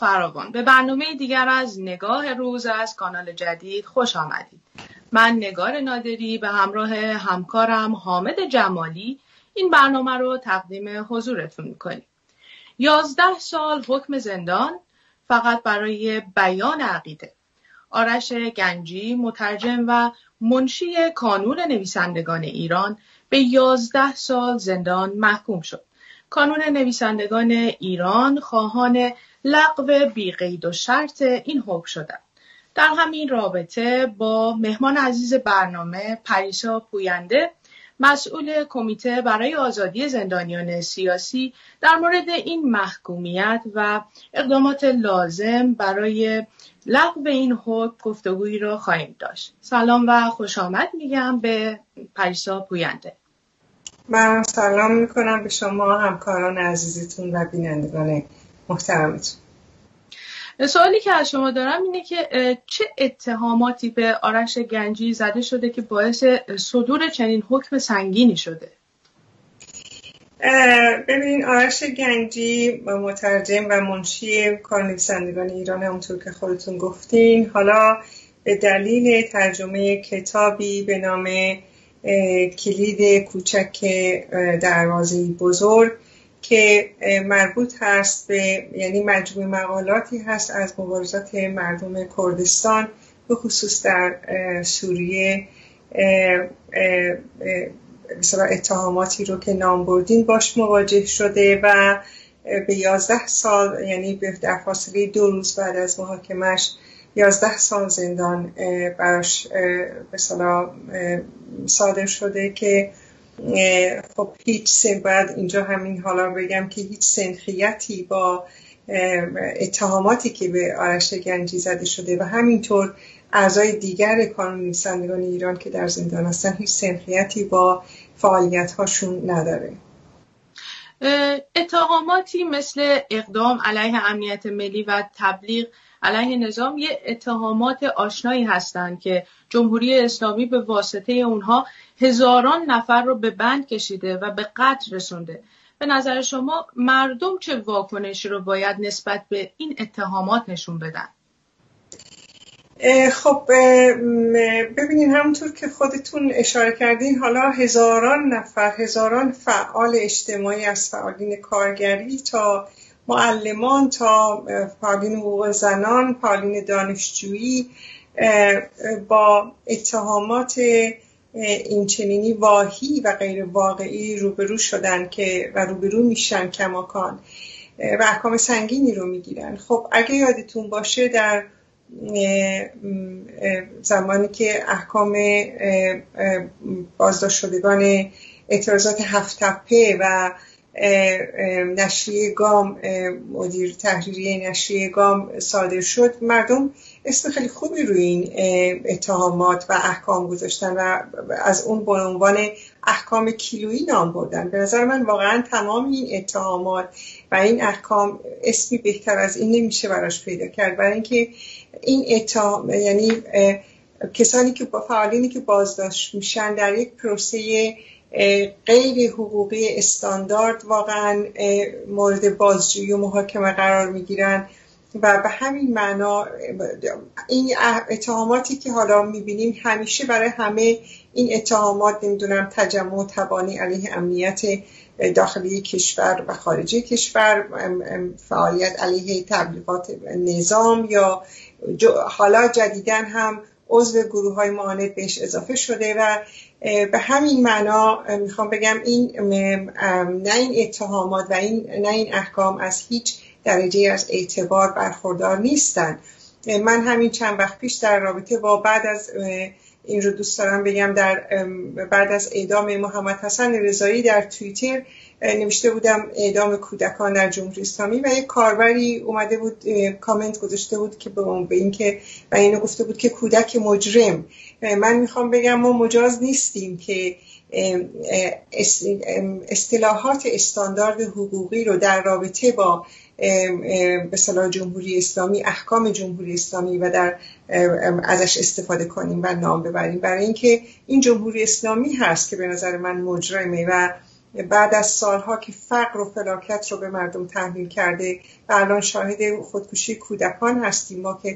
فراوان، به برنامه دیگر از نگاه روز از کانال جدید خوش آمدید. من نگار نادری به همراه همکارم حامد جمالی این برنامه رو تقدیم حضورتون میکنیم. 11 سال حکم زندان فقط برای بیان عقیده. آرش گنجی، مترجم و منشی کانون نویسندگان ایران، به 11 سال زندان محکوم شد. کانون نویسندگان ایران خواهان لغو بی قید و شرط این حکم شدند. در همین رابطه با مهمان عزیز برنامه پریسا پوینده، مسئول کمیته برای آزادی زندانیان سیاسی، در مورد این محکومیت و اقدامات لازم برای لغو این حکم گفتگویی را خواهیم داشت. سلام و خوش آمد میگم به پریسا پوینده. من سلام میکنم به شما همکاران عزیزتون و بینندگان محترمتون. سوالی که از شما دارم اینه که چه اتهاماتی به آرش گنجی زده شده که باعث صدور چنین حکم سنگینی شده؟ ببینین، آرش گنجی مترجم و منشی کانون نویسندگان ایران، همونطور که خودتون گفتین، حالا به دلیل ترجمه کتابی به نام کلید کوچک دروازه بزرگ که مربوط هست به، یعنی مجموعه مقالاتی هست از مبارزات مردم کردستان به خصوص در سوریه، مثلا اتهاماتی رو که نام بردین باش مواجه شده و به 11 سال، یعنی در فاصله 2 روز بعد از محاکمش 11 سال زندان براش مثلا صادر شده که خب هیچ باید اینجا همین حالا بگم که هیچ سنخیتی با اتهاماتی که به آرش گنجی زده شده و همینطور اعضای دیگر کانون نویسندگان ایران که در زندان هستن هیچ سنخیتی با فعالیت هاشون نداره. اتهاماتی مثل اقدام علیه امنیت ملی و تبلیغ علیه نظام یه اتهامات آشنایی هستند که جمهوری اسلامی به واسطه اونها هزاران نفر رو به بند کشیده و به قتل رسونده. به نظر شما مردم چه واکنشی رو باید نسبت به این اتهامات نشون بدن؟ خب ببینید، همونطور که خودتون اشاره کردین، حالا هزاران فعال اجتماعی، از فعالین کارگری تا معلمان تا فعالین حقوق زنان، فعالین دانشجویی با اتهامات اینچنینی واهی و غیر واقعی روبرو شدن که و روبرو میشن کماکان و احکام سنگینی رو میگیرن. خب اگه یادتون باشه در زمانی که احکام بازداشت شدگان اعتراضات هفت تپه و نشریه گام، مدیر تحریریه نشریه گام صادر شد، مردم اسم خیلی خوبی روی این اتهامات و احکام گذاشتن و از اون به عنوان احکام کیلویی نام بردن. به نظر من واقعا تمام این اتهامات و این احکام اسمی بهتر از این نمیشه براش پیدا کرد، برای اینکه این اتهام، یعنی کسانی که با فعالینی که بازداشت میشن در یک پروسه غیر حقوقی استاندارد واقعا مورد بازجویی و محاکمه قرار میگیرن و به همین معنا این اتهاماتی که حالا میبینیم همیشه برای همه این اتهامات، نمیدونم، تجمع و تبانی علیه امنیت داخلی کشور و خارجی کشور، فعالیت علیه تبلیغات نظام، یا حالا جدیداً هم عضو گروه‌های معاند بهش اضافه شده و به همین معنا میخوام بگم نه این اتهامات و نه این احکام از هیچ درجه از اعتبار برخوردار نیستن. من همین چند وقت پیش در رابطه با بعد از این رو دوست دارم بگم، بعد از اعدام محمد حسن رضایی در توییتر نوشته بودم اعدام کودکان در جمهوری اسلامی و یک کاربری اومده بود کامنت گذاشته بود که به این که و اینو گفته بود که کودک مجرم. من میخوام بگم ما مجاز نیستیم که اصطلاحات استاندارد حقوقی رو در رابطه با به اصطلاح جمهوری اسلامی، احکام جمهوری اسلامی و در ازش استفاده کنیم و نام ببریم، برای اینکه این جمهوری اسلامی هست که به نظر من مجرمه و بعد از سالها که فقر و فلاکت رو به مردم تحمیل کرده و الان شاهد خودکشی کودکان هستیم. ما که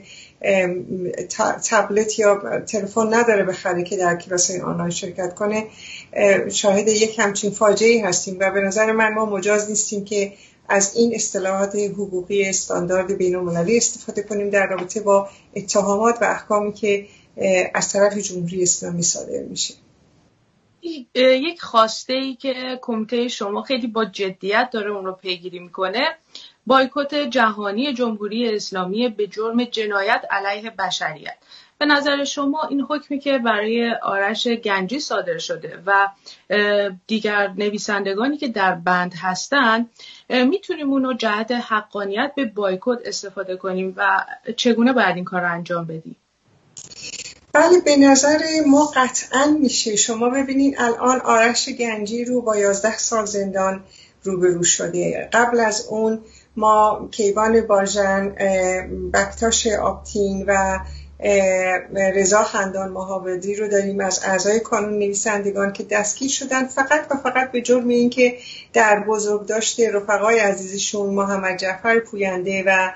تبلت یا تلفن نداره بخره که در کلاس‌های آنلاین شرکت کنه، شاهد یک همچین فاجعه‌ای هستیم و به نظر من ما مجاز نیستیم که از این اصطلاحات حقوقی استاندارد بین‌المللی استفاده کنیم در رابطه با اتهامات و احکامی که از طرف جمهوری اسلامی صادر میشه. یک خواسته‌ای که کمیته شما خیلی با جدیت داره اون رو پیگیری میکنه، بایکوت جهانی جمهوری اسلامی به جرم جنایت علیه بشریت. به نظر شما این حکمی که برای آرش گنجی صادر شده و دیگر نویسندگانی که در بند هستن، میتونیم اون رو جهت حقانیت به بایکوت استفاده کنیم و چگونه باید این کار رو انجام بدیم؟ بله، به نظر ما قطعاً میشه. شما ببینید الان آرش گنجی رو با 11 سال زندان روبرو شده. قبل از اون ما کیوان باژن، بکتاش آبتین و رضا خندان مهاوردی رو داریم از اعضای کانون نویسندگان که دستگیر شدن فقط و فقط به جرم این که در بزرگداشت رفقای عزیزشون محمد جعفر پوینده و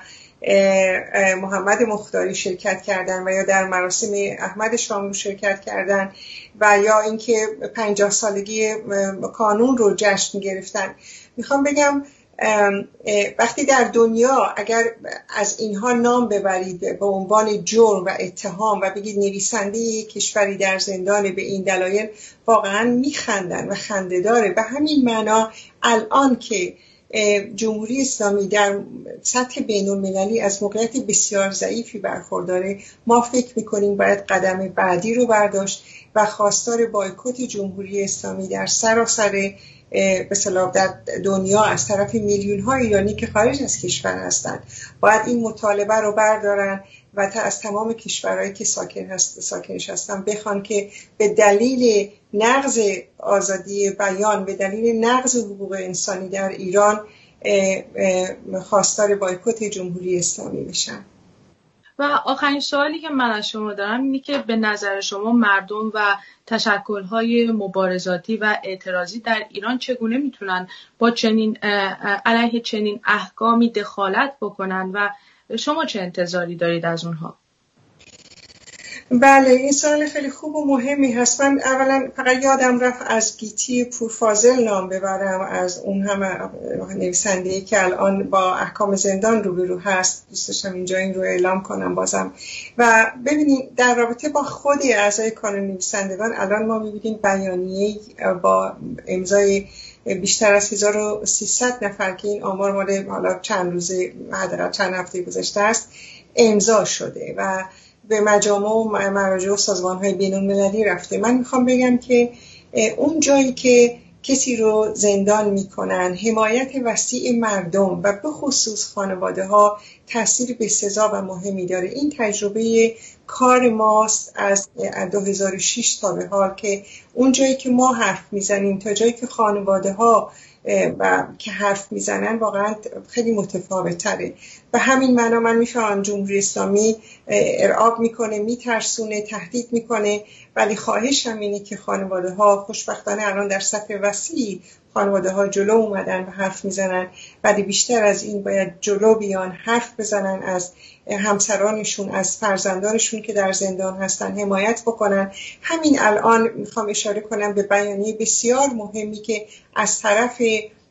محمد مختاری شرکت کردن و یا در مراسم احمد شاملو شرکت کردن و یا اینکه 50 سالگی کانون رو جشن گرفتن. میخوام بگم وقتی در دنیا اگر از اینها نام ببرید به عنوان جرم و اتهام و بگید نویسنده کشوری در زندان به این دلایل، واقعا میخندن و خنده داره. به همین معنا الان که جمهوری اسلامی در سطح بین المللی از موقعیت بسیار ضعیفی برخورداره، ما فکر میکنیم باید قدم بعدی رو برداشت و خواستار بایکوت جمهوری اسلامی در سراسر به اصطلاح در دنیا از طرف میلیون های ایرانی که خارج از کشور هستند باید این مطالبه رو بردارن و تا از تمام کشورهایی که ساکنش هستن بخوان که به دلیل نقض آزادی بیان، به دلیل نقض حقوق انسانی در ایران خواستار بایکوت جمهوری اسلامی بشن. و آخرین سوالی که من از شما دارم اینه که به نظر شما مردم و تشکل‌های مبارزاتی و اعتراضی در ایران چگونه میتونن با چنین علیه چنین احکامی دخالت بکنن و شما چه انتظاری دارید از اونها؟ بله، این سوال خیلی خوب و مهمی هست. من اولا فقط یادم رفت از گیتی پورفاضل نام ببرم، از اون هم نویسنده‌ای که الان با احکام زندان روبرو هست. دوست داشتم اینجا این رو اعلام کنم بازم. و ببینید در رابطه با خود اعضای کانون نویسندگان الان ما می‌بینیم بیانیه‌ای با امضای بیشتر از 1300 نفر که این آمار مال حالا چند روزه حداقل چند هفته گذشته است امضا شده و به مجامع و مراجع و سازمان‌های بین‌المللی رفته. من میخوام بگم که اون جایی که کسی رو زندان میکنن، حمایت وسیع مردم و به خصوص خانواده ها تاثیر بسزا و مهمی داره. این تجربه کار ماست از 2006 تا به حال که اون جایی که ما حرف میزنیم تا جایی که خانواده ها و که حرف میزنن واقعا خیلی متفاوت تره. به همین معنا من میفهمم جمهوری اسلامی ارعاب میکنه، میترسونه، تهدید میکنه، ولی خواهشم اینه که خانواده ها خوشبختانه الان در سطح وسیع خانواده ها جلو اومدن و حرف میزنن، ولی بیشتر از این باید جلو بیان، حرف بزنن، از همسرانشون، از فرزندانشون که در زندان هستن حمایت بکنن. همین الان میخوام اشاره کنم به بیانیه بسیار مهمی که از طرف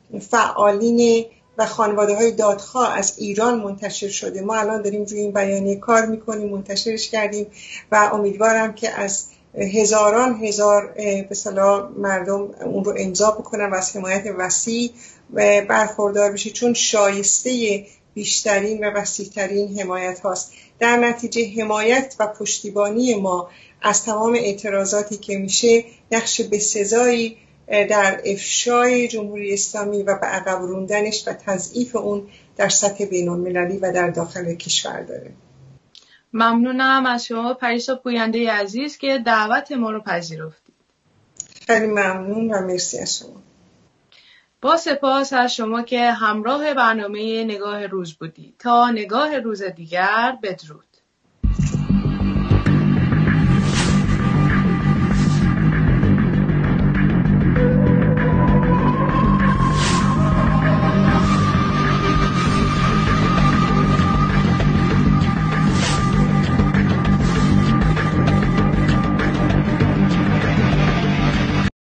فعالین و خانواده های دادخواه از ایران منتشر شده. ما الان داریم روی این بیانیه کار میکنیم، منتشرش کردیم و امیدوارم که از هزاران هزار به اصطلاح مردم اون رو امضا بکنن و از حمایت وسیع برخوردار بشه، چون شایسته بیشترین و وسیع‌ترین حمایت هاست. در نتیجه حمایت و پشتیبانی ما از تمام اعتراضاتی که میشه نقش بسزایی در افشای جمهوری اسلامی و به عقب روندنش و تضعیف اون در سطح بین‌المللی و در داخل کشور داره. ممنونم از شما پریسا پوینده عزیز که دعوت ما رو پذیرفتید. خیلی ممنون و مرسی از شما. با سپاس از شما که همراه برنامه نگاه روز بودید. تا نگاه روز دیگر، بدرود.